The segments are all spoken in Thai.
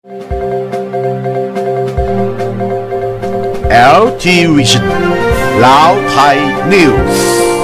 LG Vision ลาวไทยนิวส์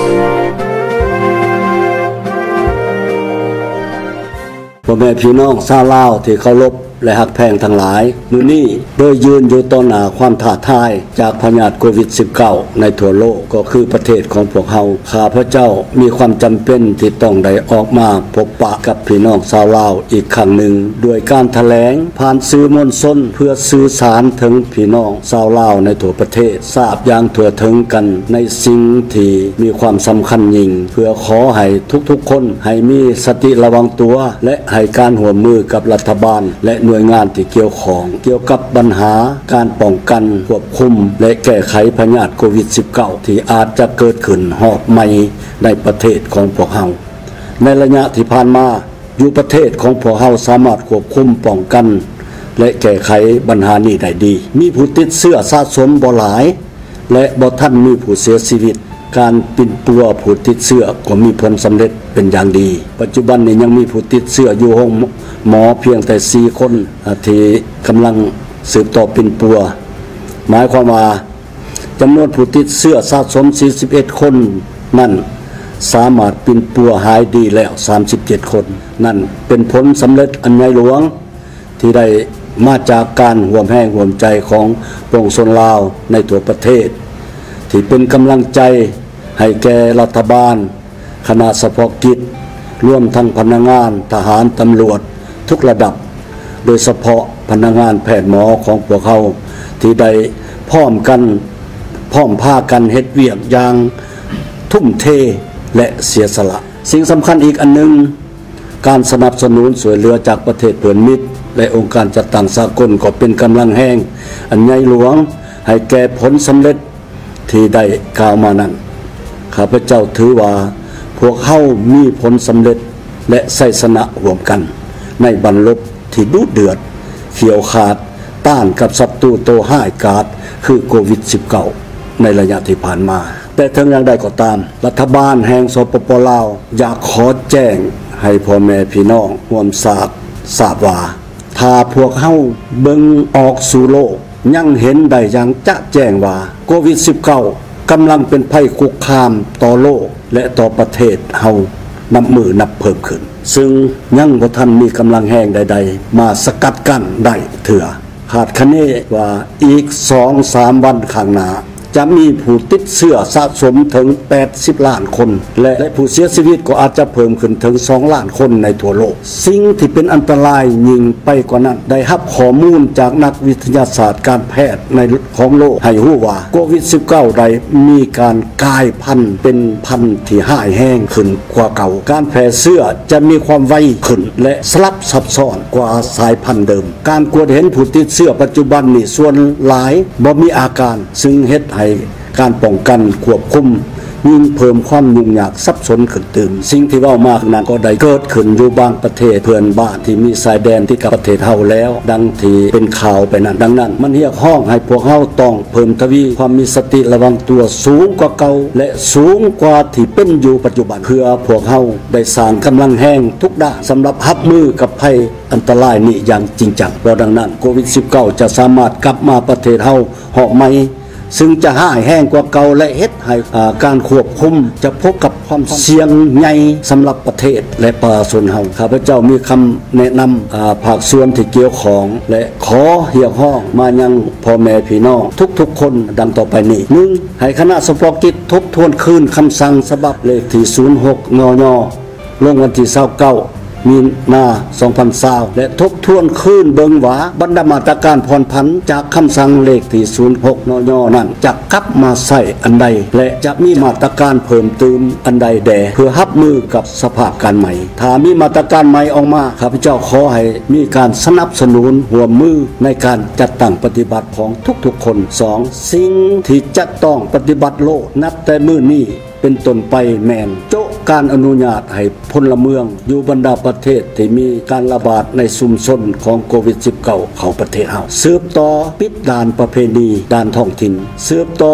พ่อแม่พี่น้องชาวลาวที่เคารพและฮักแพงทั้งหลายมื้อนี้โดยยืนอยู่ต่อหน้าความท้าทายจากพยาธิโควิด -19 ในทั่วโลกก็คือประเทศของพวกเฮาข้าพเจ้ามีความจำเป็นที่ต้องได้ออกมาพบปะกับพี่น้องชาวลาวอีกครั้งหนึ่งด้วยการแถลงผ่านสื่อมวลชนเพื่อสื่อสารถึงพี่น้องชาวลาวในทั่วประเทศทราบอย่างทั่วถึงกันในสิ่งที่มีความสำคัญยิ่งเพื่อขอให้ทุกๆคนให้มีสติระวังตัวและให้การร่วมมือกับรัฐบาลและหน่วยงานที่เกี่ยวกับปัญหาการป้องกันควบคุมและแก้ไขพยาธิโควิด -19 ที่อาจจะเกิดขึ้นหอบใหม่ในประเทศของพวกเฮาในระยะที่ผ่านมาอยู่ประเทศของพวกเฮาสามารถควบคุมป้องกันและแก้ไขปัญหานี้ได้ดีมีผู้ติดเชื้อสะสมบ่หลายและบ่ทันมีผู้เสียชีวิตการปิดตัวผู้ติดเชื้อก็มีผลสำเร็จเป็นอย่างดีปัจจุบันนี้ยังมีผู้ติดเชื้ออยู่ห้องหมอเพียงแต่4คนที่กำลังสืบต่อปิ่นปัวหมายความว่าจำนวนผู้ติดเชื้อสะสม41คนนั่นสามารถปิ่นปัวหายดีแล้ว37คนนั่นเป็นผลสำเร็จอันใหญ่หลวงที่ได้มาจากการร่วมแรงร่วมใจของปวงชนลาวในทั่วประเทศที่เป็นกำลังใจให้แก่รัฐบาลคณะเฉพาะกิจรวมทั้งพนักงานทหารตำรวจทุกระดับโดยเฉพาะพนักงานแพทย์หมอของพวกเขาที่ได้พร้อมพากันเฮ็ดเวียกอย่างทุ่มเทและเสียสละสิ่งสำคัญอีกอันนึงการสนับสนุนช่วยเหลือจากประเทศเพื่อนมิตรและองค์การจัดตั้งสากลก็เป็นกำลังแห่งอันใหญ่หลวงให้แก่ผลสำเร็จที่ได้กล่าวมานั้นข้าพเจ้าถือว่าพวกเขามีผลสำเร็จและไสชนะร่วมกันในบรรลบที่ดุเดือดเขียวขาดต้านกับศัตรูโตห้ายกาจคือโควิด -19 ในระยะที่ผ่านมาแต่ถึงอย่างใดก็ตามรัฐบาลแห่งสปป.ลาวอยากขอแจ้งให้พ่อแม่พี่น้องร่วมทราบว่าถ้าพวกเขาเบิ่งออกสู่โลกยังเห็นได้อย่างจะแจ้งว่าโควิด -19 กำลังเป็นภัยคุกคามต่อโลกและต่อประเทศเฮานับมือนับเพิ่มขึ้นซึ่งยังบ่ทันมีกำลังแห่งใดๆมาสกัดกั้นได้เถื่อคาดคะเนว่าอีก 2-3 วันข้างหน้าจะมีผู้ติดเชื้อสะสมถึง80ล้านคนและผู้เสียชีวิตก็อาจจะเพิ่มขึ้นถึง2ล้านคนในทั่วโลกสิ่งที่เป็นอันตรายยิ่งไปกว่านั้นได้รับข้อมูลจากนักวิทยาศาสตร์การแพทย์ในของโลกให้รู้ว่าโควิด -19 ได้มีการกลายพันธุ์เป็นพันธุ์ที่ร้ายแรงขึ้นกว่าเก่าการแพร่เชื้อจะมีความไวขึ้นและสลับซับซ้อนกว่าสายพันธุ์เดิมการกวดเห็นผู้ติดเชื้อปัจจุบันนี้ส่วนหลายบ่มีอาการซึ่งเฮ็ดให้การป้องกันควบคุมยิ่งเพิ่มความยุ่งยากซับซ้อนขึ้นตื่นสิ่งที่เว้ามากนั้นก็ได้เกิดขึ้นอยู่บางประเทศเพื่อนบ้านที่มีชายแดนที่กับประเทศเฮาแล้วดังที่เป็นข่าวไปนั้นดังนั้นมันเรียกร้องให้พวกเฮาต้องเพิ่มทวีความมีสติระวังตัวสูงกว่าเก่าและสูงกว่าที่เป็นอยู่ปัจจุบันเพื่อพวกเฮาได้สร้างกำลังแห่งทุกด้านสำหรับรับมือกับภัยอันตรายนี้อย่างจริงจังเพราะดังนั้นโควิด -19 จะสามารถกลับมาประเทศเฮาหอกใหม่ซึ่งจะห้ายแห้งกว่าเก่าและเฮ็ดให้การควบคุมจะพบกับความเสี่ยงใหญ่สำหรับประเทศและประชาชนเฮาข้าพเจ้ามีคำแนะนำภาคส่วนที่เกี่ยวข้องและขอเรียกร้องมายังพ่อแม่พี่น้องทุกๆคนดังต่อไปนี้ 1. ให้คณะเฉพาะกิจทบทวนคืนคำสั่งฉบับเลขที่06 นย.ลงวันที่29มีนา2020และทบทวนคืนเบิงว่าบรรดามาตรการผ่อนผันจากคำสั่งเลขที่06 นย.นั้นจะกลับมาใช้อันใดและจะมีมาตรการเพิ่มเติมอันใดแด่เพื่อรับมือกับสภาพการใหม่ถ้ามีมาตรการใหม่ออกมาข้าพเจ้าขอให้มีการสนับสนุนร่วมมือในการจัดตั้งปฏิบัติของทุกๆคน 2. สิ่งที่จะต้องปฏิบัติโลกนับแต่มื้อนี้เป็นต้นไปแม่นโจ๊ะการอนุญาตให้พลเมืองอยู่บรรดาประเทศที่มีการระบาดในชุมชนของโควิด -19 เข้าประเทศเฮาสืบต่อปิดด่านประเพณีด่านท้องถิ่นสืบต่อยุด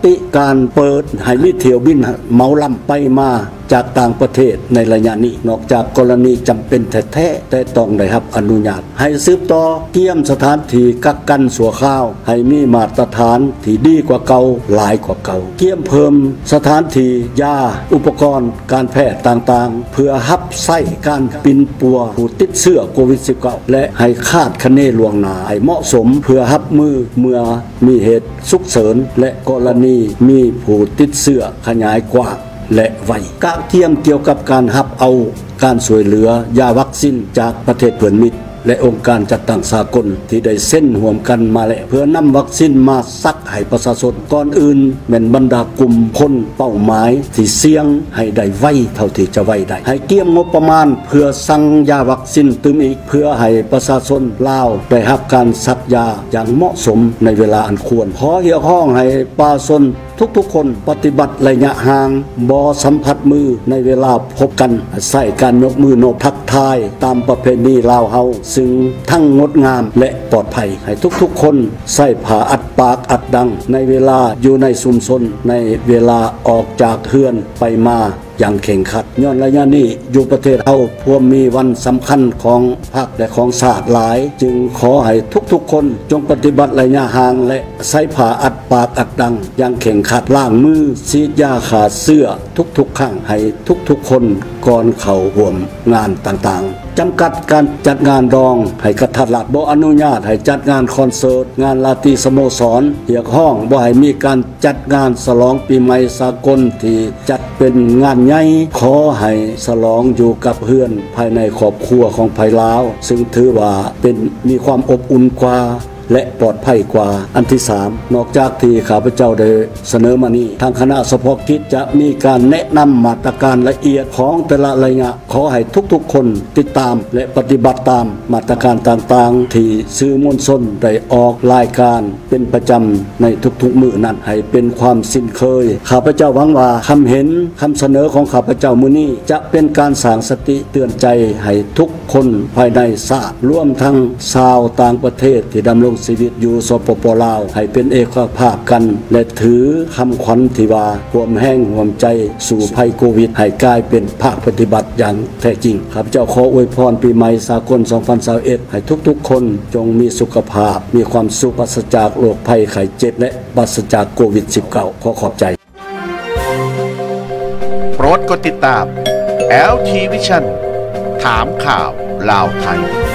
ติการเปิดให้มีเที่ยวบินเหมาลำไปมาจากต่างประเทศในระยะนี้นอกจากกรณีจำเป็นแท้ๆแต่ต้องได้รับอนุญาตให้สืบต่อเกี่ยมสถานที่กักกันสัวข้าวให้มีมาตรฐานที่ดีกว่าเก่าหลายกว่าเก่าเกี่ยมเพิ่มสถานที่ยาอุปกรณ์การแพทย์ต่างๆเพื่อรับใช้การปินปัวผู้ติดเชื้อโควิด -19 และให้คาดคะเนล่วงหน้าให้เหมาะสมเพื่อรับมือเมื่อมีเหตุฉุกเฉินและกรณีมีผู้ติดเชื้อขยายกว้างและไวกะเทียมเกี่ยวกับการรับเอาการช่วยเหลือยาวัคซีนจากประเทศเพื่อนมิตรและองค์การจัดตั้งสากลที่ได้เส้นห่วมกันมาแล้วเพื่อนำวัคซีนมาซักให้ประชาชนก่อนอื่นแม่นบรรดากลุ่มคนเป้าหมายที่เสี่ยงให้ได้ไวเท่าที่จะไวได้ให้เตรียมงบประมาณเพื่อสั่งยาวัคซีนเติมอีกเพื่อให้ประชาชนลาวได้รับการซักยาอย่างเหมาะสมในเวลาอันควรขอเรียกร้องให้ประชาชนทุกๆคนปฏิบัติระยะห่างบ่สัมผัสมือในเวลาพบกันใส่การยกมือโนบทักทายตามประเพณีลาวเฮาซึ่งทั้งงดงามและปลอดภัยให้ทุกๆคนใส่ผ้าอัดปากอัดดังในเวลาอยู่ในชุมชนในเวลาออกจากเฮือนไปมาอย่างเข่งขัดย้อนระยะนี้อยู่ประเทศเฮาพวมมีวันสำคัญของภาคและของศาสตร์หลายจึงขอให้ทุกๆคนจงปฏิบัติระยะห่างและใส่ผ้าอัดปากอัดดังอย่างเข่งขัดล้างมือฉีดยาฆ่าเชื้อทุกๆครั้งให้ทุกๆคนก่อนเข้าร่วมงานต่างๆจำกัดการจัดงานรองให้กระทัดรัดบ่อนุญาตให้จัดงานคอนเสิร์ตงานราตรีสโมสรเรียกห้องบ่ให้มีการจัดงานฉลองปีใหม่สากลที่จัดเป็นงานใหญ่ขอให้ฉลองอยู่กับเพื่อนภายในครอบครัวของไผลาวซึ่งถือว่าเป็นมีความอบอุ่นกว่าและปลอดภัยกว่าอันที่3นอกจากที่ข้าพเจ้าได้เสนอมานี้ทางคณะเฉพาะกิจจะมีการแนะนำมาตรการละเอียดของแต่ละระยะขอให้ทุกๆคนติดตามและปฏิบัติตามมาตรการต่างๆที่สื่อมวลชนได้ออกรายการเป็นประจำในทุกๆมื้อนั้นให้เป็นความสิ้นเคยข้าพเจ้าหวังว่าคำเห็นคำเสนอของข้าพเจ้ามื้อนี้จะเป็นการสร้างสติเตือนใจให้ทุกคนภายในชาติรวมทั้งชาวต่างประเทศที่ดำรงชีวิตอยู่สปป.ลาวให้เป็นเอกภาพกันและถือคำขวัญที่ว่าความแห้งห่วมใจสู่ภัยโควิดให้กลายเป็นภาคปฏิบัติอย่างแท้จริงข้าพเจ้าขออวยพรปีใหม่สากล 2021 ให้ทุกๆคนจงมีสุขภาพมีความสุขปราศจากโรคภัยไข้เจ็บและปราศจากโควิด -19 ขอขอบใจโปรดกดติดตาม LT Vision ถามข่าวลาวไทย